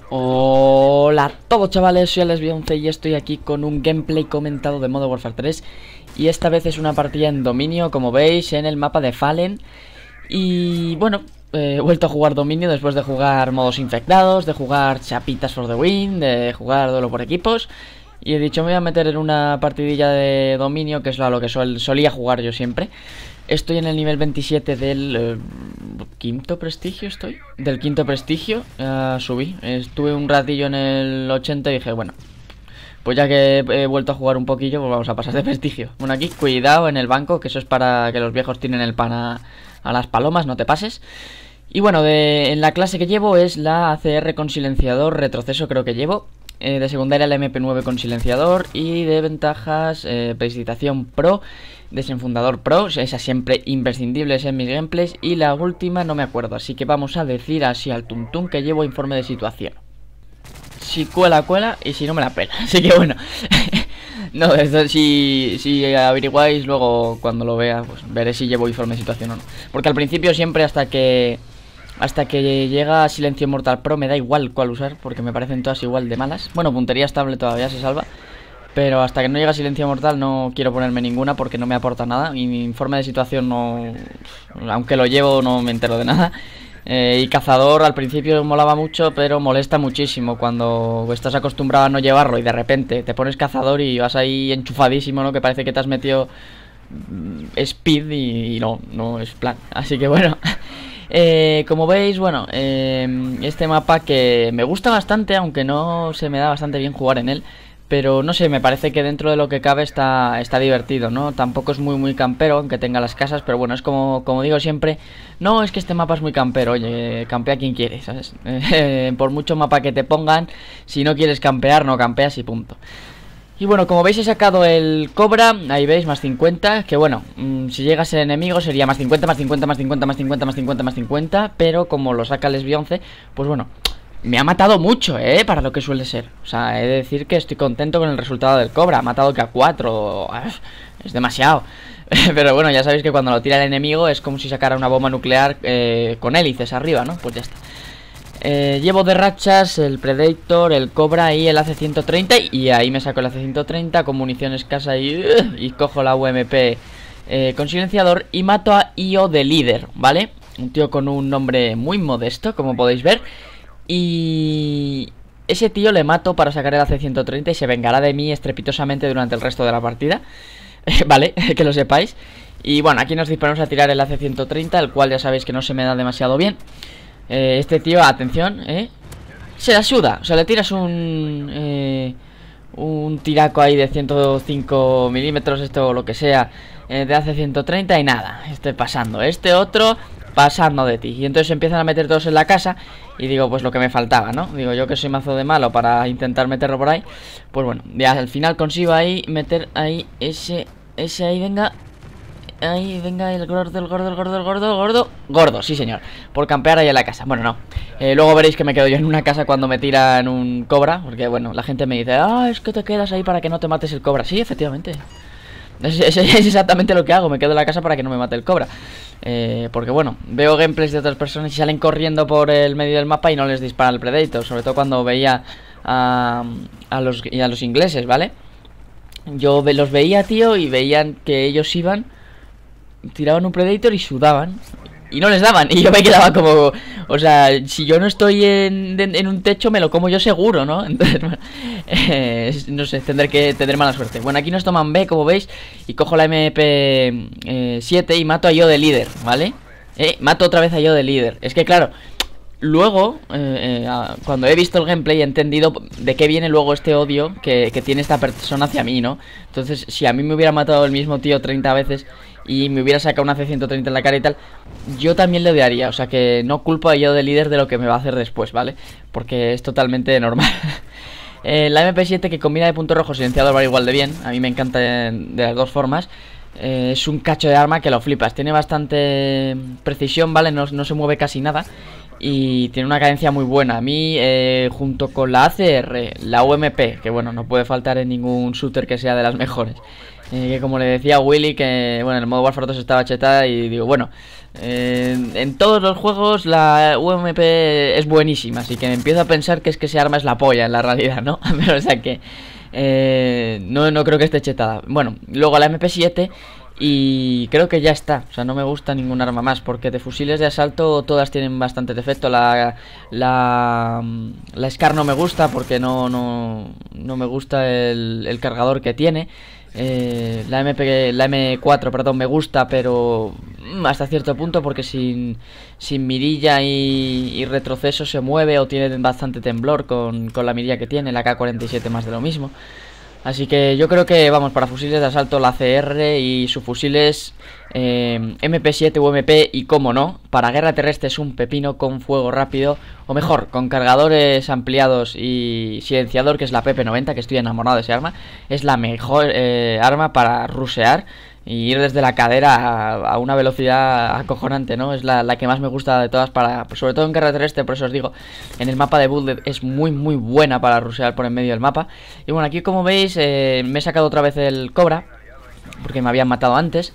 Hola a todos chavales, soy Alex11 y estoy aquí con un gameplay comentado de Modern Warfare 3. Y esta vez es una partida en dominio, como veis, en el mapa de Fallen. Y bueno, he vuelto a jugar dominio después de jugar modos infectados, de jugar chapitas for the win, de jugar duelo por equipos. Y he dicho, me voy a meter en una partidilla de dominio, que es a lo que solía jugar yo siempre. Estoy en el nivel 27 del quinto prestigio, del quinto prestigio, subí. Estuve un ratillo en el 80 y dije, bueno, pues ya que he vuelto a jugar un poquillo, pues vamos a pasar de prestigio. Bueno, aquí, cuidado en el banco, que eso es para que los viejos tienen el pan a las palomas, no te pases. Y bueno, en la clase que llevo es la ACR con silenciador, retroceso creo que llevo. De secundaria la MP9 con silenciador y de ventajas precipitación pro, desenfundador pro, esa siempre imprescindibles en mis gameplays. Y la última no me acuerdo, así que vamos a decir así al tuntún que llevo informe de situación. Si cuela, cuela, y si no me la pela. Así que bueno, no, esto, si averiguáis luego cuando lo vea, pues veré si llevo informe de situación o no. Porque al principio siempre hasta que llega Silencio Mortal Pro me da igual cuál usar, porque me parecen todas igual de malas. Bueno, puntería estable todavía se salva, pero hasta que no llega Silencio Mortal no quiero ponerme ninguna porque no me aporta nada. Y mi informe de situación no, aunque lo llevo, no me entero de nada. Y cazador al principio molaba mucho, pero molesta muchísimo cuando estás acostumbrado a no llevarlo y de repente te pones cazador y vas ahí enchufadísimo, ¿no? Que parece que te has metido speed y no es plan. Así que bueno... como veis, bueno, este mapa que me gusta bastante, aunque no se me da bastante bien jugar en él, pero no sé, me parece que dentro de lo que cabe está divertido, ¿no? Tampoco es muy campero, aunque tenga las casas, pero bueno, es como digo siempre, no, es que este mapa es muy campero, oye, campea quien quiere, ¿sabes? Por mucho mapa que te pongan, si no quieres campear, no campeas y punto. Y bueno, como veis he sacado el Cobra, ahí veis, más 50, que bueno, si llega a ser enemigo sería más 50, más 50, más 50, más 50, más 50, más 50, pero como lo saca el Lesbi11, pues bueno, me ha matado mucho, para lo que suele ser. O sea, he de decir que estoy contento con el resultado del Cobra, ha matado que a 4, es demasiado. Pero bueno, ya sabéis que cuando lo tira el enemigo es como si sacara una bomba nuclear con hélices arriba, ¿no? Pues ya está. Llevo de rachas el Predator, el Cobra y el AC-130. Y ahí me saco el AC-130 con munición escasa y cojo la UMP con silenciador y mato a IO de líder, ¿vale? Un tío con un nombre muy modesto, como podéis ver. Y ese tío le mato para sacar el AC-130 y se vengará de mí estrepitosamente durante el resto de la partida. Vale, que lo sepáis. Y bueno, aquí nos disparamos a tirar el AC-130, el cual ya sabéis que no se me da demasiado bien. Este tío, atención, se la suda, o sea, le tiras un tiraco ahí de 105 milímetros, esto o lo que sea, de hace 130 y nada, pasando, este otro pasando de ti. Y entonces empiezan a meter todos en la casa y digo, pues lo que me faltaba, ¿no? Digo, yo que soy mazo de malo para intentar meterlo por ahí, pues bueno, ya al final consigo ahí meter ahí ese ahí, venga. Ahí, venga, el gordo, sí señor, por campear ahí en la casa. Bueno, no, luego veréis que me quedo yo en una casa cuando me tiran un Cobra, porque bueno, la gente me dice, es que te quedas ahí para que no te mates el Cobra. Sí, efectivamente, es exactamente lo que hago, me quedo en la casa para que no me mate el Cobra. Porque bueno, veo gameplays de otras personas y salen corriendo por el medio del mapa y no les dispara el Predator. Sobre todo cuando veía a los ingleses, ¿vale? Yo los veía, tío, y veían que ellos iban, tiraban un Predator y sudaban y no les daban, y yo me quedaba como, o sea, si yo no estoy en un techo me lo como yo seguro, ¿no? Entonces, bueno, no sé, tendré mala suerte. Bueno, aquí nos toman B, como veis, y cojo la MP7 y mato a yo de líder, ¿vale? Mato otra vez a yo de líder. Es que claro, luego, cuando he visto el gameplay he entendido de qué viene luego este odio que tiene esta persona hacia mí, ¿no? Entonces, si a mí me hubiera matado el mismo tío 30 veces y me hubiera sacado una C-130 en la cara y tal, yo también le odiaría. O sea que no culpo a yo de líder de lo que me va a hacer después, ¿vale? Porque es totalmente normal. La MP7 que combina de punto rojo silenciador va igual de bien. A mí me encanta de las dos formas. Es un cacho de arma que lo flipas. Tiene bastante precisión, ¿vale? No se mueve casi nada. Y tiene una cadencia muy buena. A mí, junto con la ACR, la UMP, que bueno, no puede faltar en ningún shooter que sea de las mejores. Que como le decía a Willy, que bueno, en el modo Warfare 2 estaba chetada y digo, bueno, En todos los juegos la UMP es buenísima, así que me empiezo a pensar que es que ese arma es la polla en la realidad, ¿no? Pero o sea que no creo que esté chetada. Bueno, luego la MP7 y creo que ya está. O sea, no me gusta ningún arma más, porque de fusiles de asalto todas tienen bastante defecto. La SCAR no me gusta porque no me gusta el cargador que tiene. La M4, perdón, me gusta, pero hasta cierto punto, porque sin mirilla y retroceso se mueve o tiene bastante temblor con la mirilla que tiene. La K47 más de lo mismo. Así que yo creo que vamos para fusiles de asalto la CR y subfusiles MP7 UMP y, como no, para guerra terrestre es un pepino con fuego rápido, o mejor, con cargadores ampliados y silenciador, que es la PP90, que estoy enamorado de ese arma. Es la mejor arma para rushear y ir desde la cadera a una velocidad acojonante, ¿no? Es la que más me gusta de todas, sobre todo en guerra terrestre. Por eso os digo, en el mapa de Bullet es muy buena para rushear por en medio del mapa. Y bueno, aquí como veis me he sacado otra vez el Cobra, porque me habían matado antes.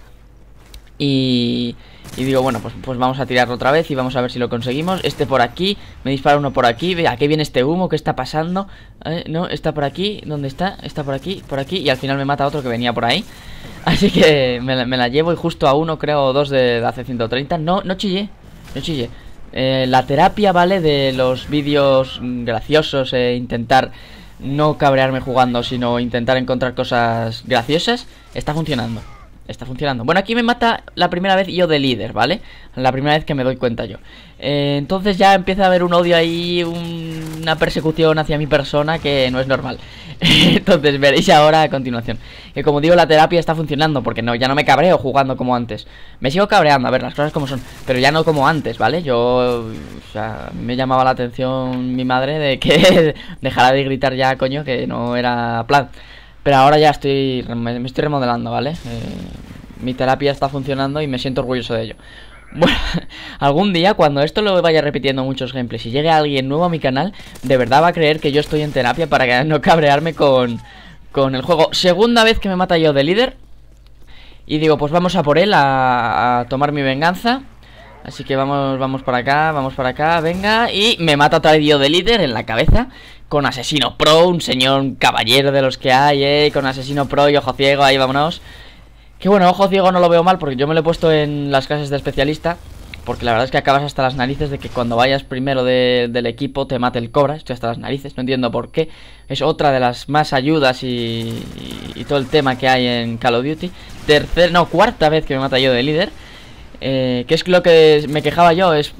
Y digo, bueno, pues vamos a tirarlo otra vez y vamos a ver si lo conseguimos. Este por aquí, me dispara uno por aquí. Ve, ¿a qué viene este humo? ¿Qué está pasando? No, está por aquí. ¿Dónde está? Está por aquí, y al final me mata otro que venía por ahí. Así que me la llevo, y justo a uno, creo, o dos de hace 130. No chillé, no chillé. La terapia, ¿vale? De los vídeos graciosos, intentar no cabrearme jugando, sino intentar encontrar cosas graciosas, está funcionando. Está funcionando. Bueno, aquí me mata la primera vez yo de líder, ¿vale? La primera vez que me doy cuenta yo. Entonces ya empieza a haber un odio ahí, una persecución hacia mi persona que no es normal. Entonces veréis ahora a continuación. Que como digo, la terapia está funcionando, porque ya no me cabreo jugando como antes. Me sigo cabreando, a ver, las cosas como son, pero ya no como antes, ¿vale? O sea, me llamaba la atención mi madre de que dejara de gritar ya, coño, que no era plan. Pero ahora ya me estoy remodelando, ¿vale? Mi terapia está funcionando y me siento orgulloso de ello. Bueno, algún día, cuando esto lo vaya repitiendo en muchos gameplays y llegue alguien nuevo a mi canal, de verdad va a creer que yo estoy en terapia para no cabrearme con el juego. Segunda vez que me mata yo de líder. Y digo, pues vamos a por él, a tomar mi venganza. Así que vamos para acá, venga. Y me mata otra vez yo de líder en la cabeza, con asesino pro, un señor caballero de los que hay, con asesino pro y ojo ciego, ahí vámonos. Que bueno, ojo ciego no lo veo mal, porque yo me lo he puesto en las clases de especialista, porque la verdad es que acabas hasta las narices de que cuando vayas primero del equipo te mate el Cobra. Estoy hasta las narices, no entiendo por qué. Es otra de las más ayudas y todo el tema que hay en Call of Duty. Cuarta vez que me mata yo de líder. Que es lo que me quejaba yo, es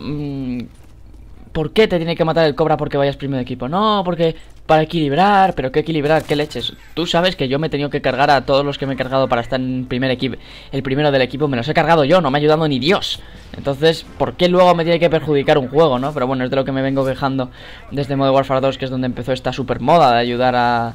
¿por qué te tiene que matar el Cobra porque vayas primero de equipo? No, porque para equilibrar. ¿Pero qué equilibrar? ¿Qué leches? Tú sabes que yo me he tenido que cargar a todos los que me he cargado para estar en primer equipo. El primero del equipo me los he cargado yo, no me ha ayudado ni Dios. Entonces, ¿por qué luego me tiene que perjudicar un juego, no? Pero bueno, es de lo que me vengo quejando desde Modern Warfare 2, que es donde empezó esta super moda de ayudar a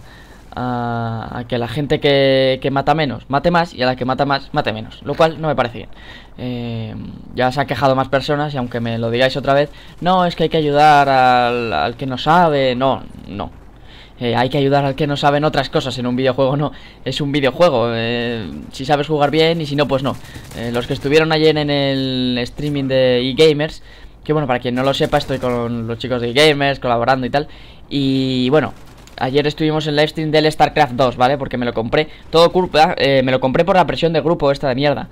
que la gente que mata menos mate más, y a la que mata más mate menos, lo cual no me parece bien. Ya se han quejado más personas, y aunque me lo digáis otra vez, no, es que hay que ayudar al que no sabe. No, hay que ayudar al que no sabe en otras cosas. En un videojuego no, es un videojuego. Si sabes jugar bien, y si no, pues no. Los que estuvieron ayer en el streaming de eGamers, que bueno, para quien no lo sepa, estoy con los chicos de eGamers colaborando y tal. Y bueno, ayer estuvimos en live stream del StarCraft 2, ¿vale? Porque me lo compré, todo culpa, me lo compré por la presión de grupo esta de mierda.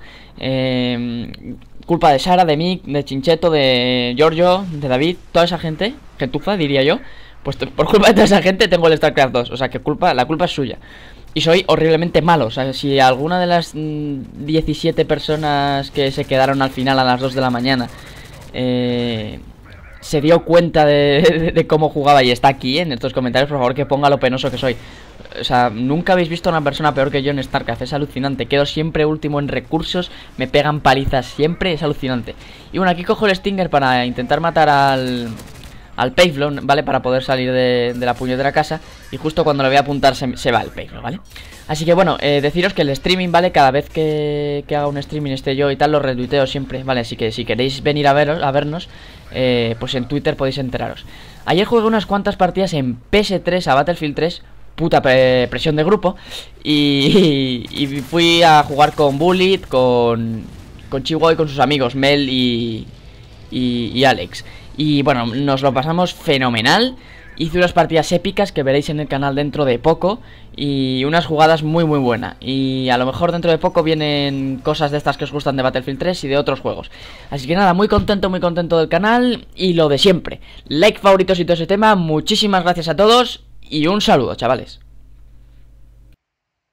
Culpa de Sara, de Mick, de Chincheto, de Giorgio, de David, toda esa gente, gentuza diría yo. Pues por culpa de toda esa gente tengo el StarCraft 2, o sea que la culpa es suya. Y soy horriblemente malo, o sea, si alguna de las 17 personas que se quedaron al final a las 2 de la mañana se dio cuenta de cómo jugaba y está aquí en estos comentarios, por favor que ponga lo penoso que soy. O sea, nunca habéis visto a una persona peor que yo en StarCraft, es alucinante. Quedo siempre último en recursos, me pegan palizas siempre, es alucinante. Y bueno, aquí cojo el Stinger para intentar matar al Pavlov, ¿vale? Para poder salir de la puñetera casa. Y justo cuando le voy a apuntar se va el Pavlov, ¿vale? Así que bueno, deciros que el streaming, ¿vale? Cada vez que haga un streaming esté yo y tal, lo retuiteo siempre, ¿vale? Así que si queréis venir a vernos, pues en Twitter podéis enteraros. Ayer jugué unas cuantas partidas en PS3 a Battlefield 3. Puta presión de grupo. Y fui a jugar con Bullet, con Chihuahua y con sus amigos Mel y Alex. Y bueno, nos lo pasamos fenomenal. Hice unas partidas épicas que veréis en el canal dentro de poco. Y unas jugadas muy buenas. Y a lo mejor dentro de poco vienen cosas de estas que os gustan de Battlefield 3 y de otros juegos. Así que nada, muy contento del canal. Y lo de siempre, like, favoritos y todo ese tema. Muchísimas gracias a todos y un saludo, chavales.